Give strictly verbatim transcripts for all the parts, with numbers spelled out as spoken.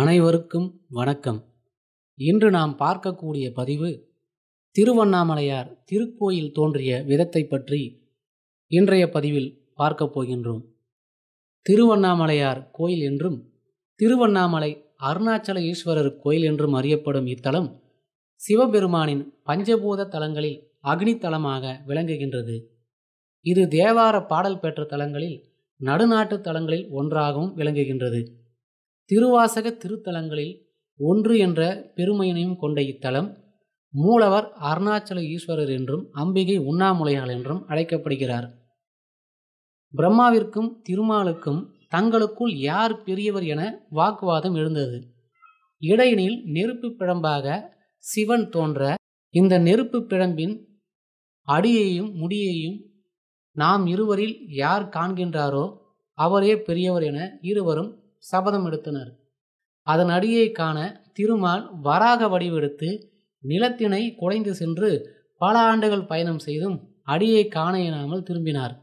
அனைவருக்கும் வணக்கம். இன்று நாம் பார்க்கக்கூடிய பதிவு திருவண்ணாமலையார் திருக்கோயில் தோன்றிய விதத்தை பற்றி இன்றைய பதிவில் பார்க்கப் போகின்றோம். திருவண்ணாமலையார் கோயில் என்றும் திருவண்ணாமலை அருணாச்சல ஈஸ்வரர் கோயில் என்றும் அறியப்படும் இத்தலம் சிவபெருமானின் பஞ்சபூத தலங்களில் அக்னி தலமாக விளங்குகின்றது. இது தேவார பாடல் பெற்ற தலங்களில் நடுநாட்டு தலங்களில் ஒன்றாகவும் விளங்குகின்றது. திருவாசக திருத்தலங்களில் ஒன்று என்ற பெருமையினையும் கொண்ட இத்தலம் மூலவர் அருணாச்சல ஈஸ்வரர் என்றும் அம்பிகை உண்ணாமுலையாள் என்றும் அழைக்கப்படுகிறார். பிரம்மாவிற்கும் திருமாலுக்கும் தங்களுக்குள் யார் பெரியவர் என வாக்குவாதம் எழுந்தது. இடையினில் நெருப்பு பிழம்பாக சிவன் தோன்ற, இந்த நெருப்பு பிழம்பின் அடியையும் முடியையும் நாம் இருவரில் யார் காண்கின்றாரோ அவரே பெரியவர் என இருவரும் சபதம் எடுத்தனர். அதன் அடியை காண திருமால் வராக வடிவெடுத்து நிலத்தினை குடைந்து சென்று பல ஆண்டுகள் பயணம் செய்தும் அடியை காண இயலாமல் திரும்பினார்.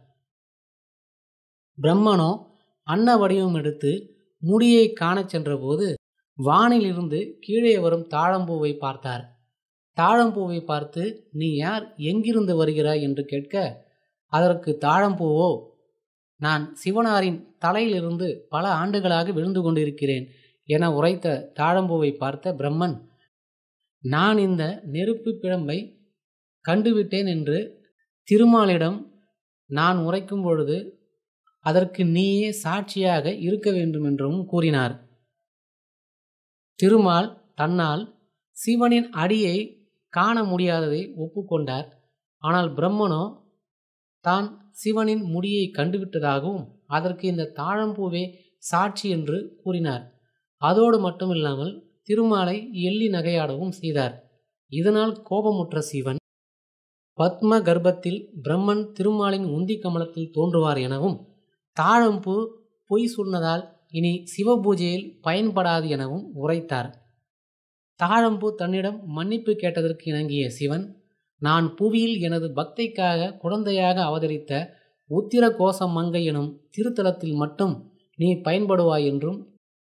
பிரம்மனோ அன்ன வடிவம் எடுத்து முடியை காணச் சென்றபோது வானிலிருந்து கீழே வரும் தாழம்பூவை பார்த்தார். தாழம்பூவை பார்த்து, நீ யார், எங்கிருந்து வருகிறாய் என்று கேட்க, அதற்கு தாழம்பூவோ, நான் சிவனாரின் தலையிலிருந்து பல ஆண்டுகளாக விழுந்து கொண்டிருக்கிறேன் என உரைத்த தாழம்பூவை பார்த்த பிரம்மன், நான் இந்த நெருப்பு பிழம்பை கண்டுவிட்டேன் என்று திருமாலிடம் நான் உரைக்கும் பொழுது அதற்கு நீயே சாட்சியாக இருக்க வேண்டும் என்றும் கூறினார். திருமால் தன்னால் சிவனின் அடியை காண முடியாததை ஒப்புக்கொண்டார். ஆனால் பிரம்மனோ தான் சிவனின் முடியை கண்டுவிட்டதாகவும் அதற்கு இந்த தாழம்பூவே சாட்சி என்று கூறினார். அதோடு மட்டுமில்லாமல் திருமாலை எள்ளி நகையாடவும் செய்தார். இதனால் கோபமுற்ற சிவன் பத்ம கர்ப்பத்தில் பிரம்மன் திருமாலின் உந்தி கமலத்தில் தோன்றுவார் எனவும், தாழம்பூ பொய் சொன்னதால் இனி சிவபூஜையில் பயன்படாது எனவும் உரைத்தார். தாழம்பூ தன்னிடம் மன்னிப்பு கேட்டதற்கு இணங்கிய சிவன், நான் புவியில் எனது பக்திக்காக குழந்தையாக அவதரித்த உத்திர கோச மங்கை எனும் திருத்தலத்தில் மட்டும் நீ பயன்படுவாய் என்றும்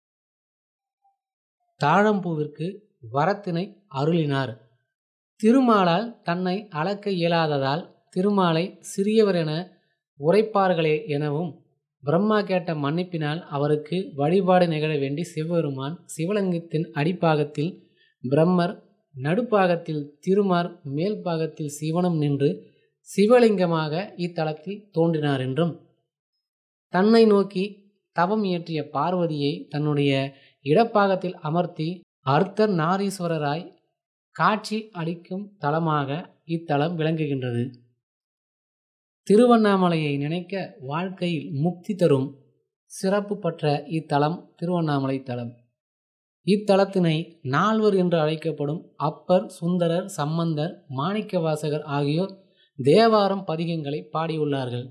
தாழம்பூவிற்கு வரத்தினை அருளினார். திருமாலால் தன்னை அளக்க இயலாததால் திருமாலை சிறியவர் என உரைப்பார்களே எனவும், பிரம்மா கேட்ட மன்னிப்பினால் அவருக்கு வழிபாடு நிகழ வேண்டி சிவபெருமான் சிவலிங்கத்தின் அடிப்பாகத்தில் பிரம்மர், நடுப்பாகத்தில் திருமார், மேல் பாகத்தில் சிவனும் நின்று சிவலிங்கமாக இத்தலத்தில் தோன்றினார் என்றும், தன்னை நோக்கி தவம் இயற்றிய பார்வதியை தன்னுடைய இடப்பாகத்தில் அமர்த்தி அர்த்தர் நாரீஸ்வரராய் காட்சி அளிக்கும் தலமாக இத்தலம் விளங்குகின்றது. திருவண்ணாமலையை நினைக்க வாழ்க்கையில் முக்தி தரும் சிறப்பு பெற்ற இத்தலம் திருவண்ணாமலை தலம். இத்தலத்தினை நால்வர் என்று அழைக்கப்படும் அப்பர், சுந்தரர், சம்பந்தர், மாணிக்கவாசகர் ஆகியோர் தேவாரம் பதிகங்களை பாடியுள்ளார்கள்.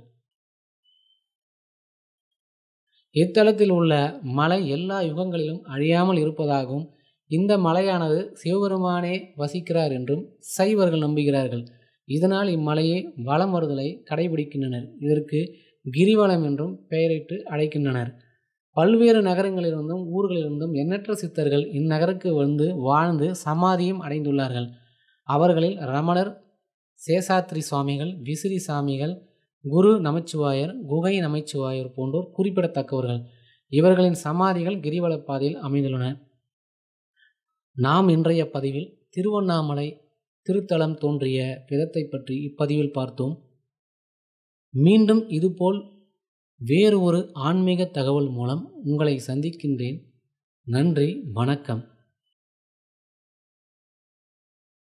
இத்தலத்தில் உள்ள மலை எல்லா யுகங்களிலும் அழியாமல் இருப்பதாகவும், இந்த மலையானது சிவபெருமானே வசிக்கிறார் என்றும் சைவர்கள் நம்புகிறார்கள். இதனால் இம்மலையை வலம் வருதலை கடைபிடிக்கின்றனர். இதற்கு கிரிவலம் என்றும் பெயரிட்டு அழைக்கின்றனர். பல்வேறு நகரங்களிலிருந்தும் ஊர்களிலிருந்தும் எண்ணற்ற சித்தர்கள் இந்நகருக்கு வந்து வாழ்ந்து சமாதியும் அடைந்துள்ளார்கள். அவர்களில் ரமணர், சேஷாத்ரி சுவாமிகள், விசிறி சாமிகள், குரு நமச்சிவாயர், குகை நமச்சிவாயர் போன்றோர் குறிப்பிடத்தக்கவர்கள். இவர்களின் சமாதிகள் கிரிவல பாதையில் அமைந்துள்ளன. நாம் இன்றைய பதிவில் திருவண்ணாமலை திருத்தலம் தோன்றிய விதத்தை பற்றி இப்பதிவில் பார்த்தோம். மீண்டும் இதுபோல் வேறு ஒரு ஆன்மீக தகவல் மூலம் உங்களை சந்திக்கின்றேன். நன்றி, வணக்கம்.